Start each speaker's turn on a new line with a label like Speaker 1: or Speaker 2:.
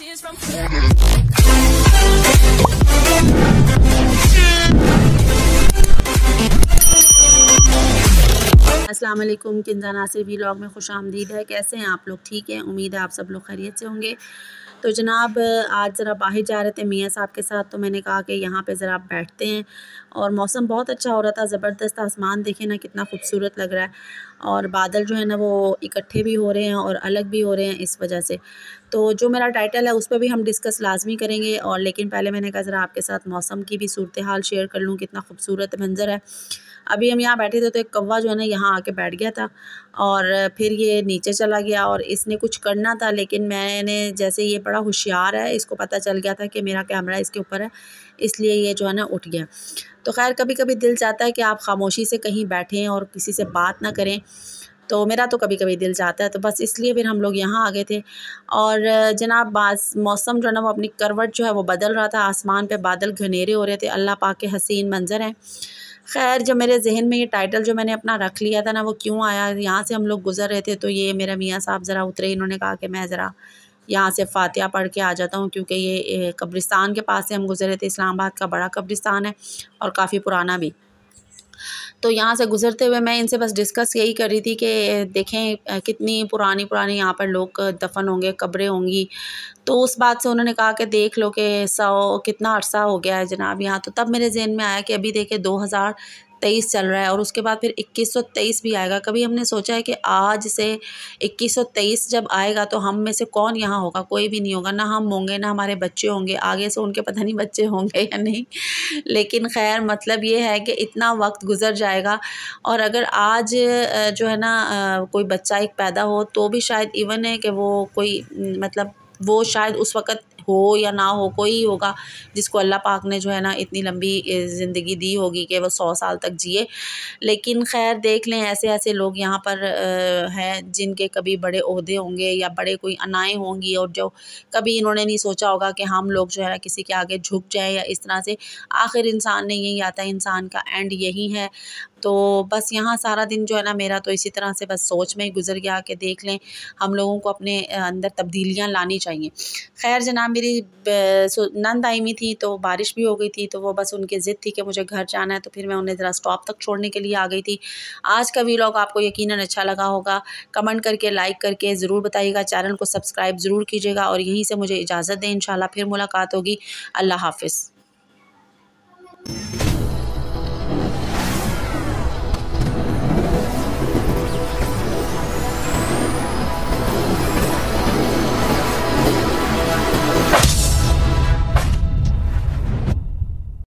Speaker 1: अस्सलाम वालेकुम, किंजा नासिर व्लॉग में खुश आमदीद है। कैसे हैं आप लोग? ठीक हैं, उम्मीद है आप सब लोग खैरियत से होंगे। तो जनाब आज ज़रा बाहर जा रहे थे मियाँ साहब के साथ, तो मैंने कहा कि यहाँ पे ज़रा बैठते हैं। और मौसम बहुत अच्छा हो रहा था, ज़बरदस्त। आसमान देखें ना कितना खूबसूरत लग रहा है, और बादल जो है ना वो इकट्ठे भी हो रहे हैं और अलग भी हो रहे हैं इस वजह से। तो जो मेरा टाइटल है उस पर भी हम डिस्कस लाजमी करेंगे, और लेकिन पहले मैंने कहा ज़रा आपके साथ मौसम की भी सूरत हाल शेयर कर लूँ, कितना खूबसूरत मंज़र है। अभी हम यहाँ बैठे थे तो एक कौवा जो है ना यहाँ आके बैठ गया था, और फिर ये नीचे चला गया, और इसने कुछ करना था, लेकिन मैंने जैसे, ये बड़ा होशियार है, इसको पता चल गया था कि मेरा कैमरा इसके ऊपर है, इसलिए ये जो है ना उठ गया। तो खैर कभी कभी दिल चाहता है कि आप खामोशी से कहीं बैठें और किसी से बात ना करें, तो मेरा तो कभी कभी दिल चाहता है, तो बस इसलिए फिर हम लोग यहाँ आ गए थे। और जनाब मौसम जो है ना वो अपनी करवट जो है वो बदल रहा था, आसमान पे बादल घनेरे हो रहे थे, अल्लाह पाक के हसीन मंज़र हैं। खैर जो मेरे जहन में ये टाइटल जो मैंने अपना रख लिया था ना वो क्यों आया, यहाँ से हम लोग गुज़र रहे थे, तो ये मेरा मियाँ साहब ज़रा उतरे, इन्होंने कहा कि मैं ज़रा यहाँ से फ़ातिहा पढ़ के आ जाता हूँ, क्योंकि ये कब्रिस्तान के पास से हम गुज़रे थे। इस्लामाबाद का बड़ा कब्रिस्तान है और काफ़ी पुराना भी। तो यहाँ से गुज़रते हुए मैं इनसे बस डिस्कस यही कर रही थी कि देखें कितनी पुरानी पुरानी यहाँ पर लोग दफन होंगे, कब्रें होंगी। तो उस बात से उन्होंने कहा कि देख लो कि 100 कितना अरसा हो गया है जनाब यहाँ। तो तब मेरे ज़हन में आया कि अभी देखे 2023 चल रहा है, और उसके बाद फिर 2123 भी आएगा। कभी हमने सोचा है कि आज से 2123 जब आएगा तो हम में से कौन यहाँ होगा? कोई भी नहीं होगा, ना हम होंगे ना हमारे बच्चे होंगे, आगे से उनके पता नहीं बच्चे होंगे या नहीं। लेकिन खैर मतलब ये है कि इतना वक्त गुज़र जाएगा, और अगर आज जो है ना कोई बच्चा एक पैदा हो तो भी शायद इवन है कि वो कोई मतलब वो शायद उस वक़्त हो या ना हो, कोई होगा जिसको अल्लाह पाक ने जो है ना इतनी लंबी ज़िंदगी दी होगी कि वो 100 साल तक जिए। लेकिन खैर देख लें, ऐसे ऐसे लोग यहाँ पर हैं जिनके कभी बड़े ओहदे होंगे या बड़े कोई अनाएँ होंगी, और जो कभी इन्होंने नहीं सोचा होगा कि हम लोग जो है ना किसी के आगे झुक जाएँ या इस तरह से। आखिर इंसान ने यही आता है, इंसान का एंड यही है। तो बस यहाँ सारा दिन जो है ना मेरा तो इसी तरह से बस सोच में ही गुज़र गया कि देख लें, हम लोगों को अपने अंदर तब्दीलियाँ लानी चाहिए। खैर जनाब मेरी नंद आई हुई थी, तो बारिश भी हो गई थी, तो वो बस उनकी ज़िद थी कि मुझे घर जाना है, तो फिर मैं उन्हें ज़रा स्टॉप तक छोड़ने के लिए आ गई थी। आज का व्लॉग आपको यकीनन अच्छा लगा होगा, कमेंट करके लाइक करके ज़रूर बताइएगा, चैनल को सब्सक्राइब ज़रूर कीजिएगा, और यहीं से मुझे इजाज़त दें। इंशाल्लाह फिर मुलाकात होगी। अल्लाह हाफ़िज़।